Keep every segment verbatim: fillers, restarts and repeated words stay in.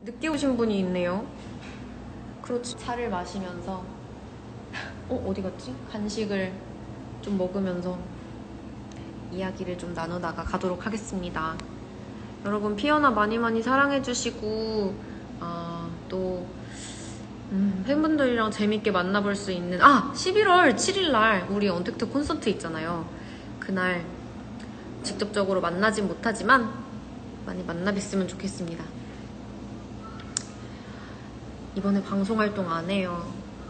늦게 오신 분이 있네요. 그렇지. 차를 마시면서 어? 어디 갔지? 간식을 좀 먹으면서 이야기를 좀 나누다가 가도록 하겠습니다. 여러분 피어나 많이 많이 사랑해주시고 아, 또 음, 팬분들이랑 재밌게 만나볼 수 있는 아! 십일월 칠일날 우리 언택트 콘서트 있잖아요. 그날 직접적으로 만나진 못하지만 많이 만나 뵀으면 좋겠습니다. 이번에 방송 활동 안 해요.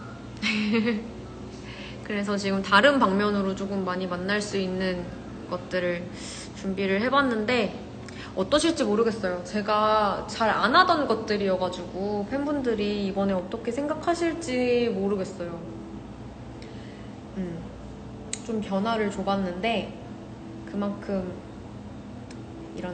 그래서 지금 다른 방면으로 조금 많이 만날 수 있는 것들을 준비를 해봤는데 어떠실지 모르겠어요. 제가 잘 안 하던 것들이어가지고 팬분들이 이번에 어떻게 생각하실지 모르겠어요. 음, 좀 변화를 줘봤는데 그만큼 이런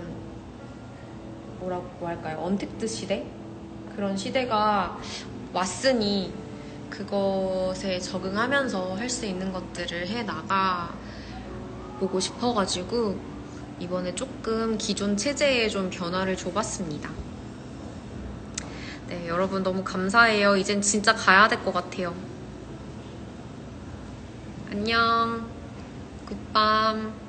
뭐라고 할까요? 언택트 시대? 그런 시대가 왔으니 그것에 적응하면서 할 수 있는 것들을 해나가 보고 싶어가지고 이번에 조금 기존 체제에 좀 변화를 줘봤습니다. 네, 여러분 너무 감사해요. 이젠 진짜 가야 될 것 같아요. 안녕. 굿밤.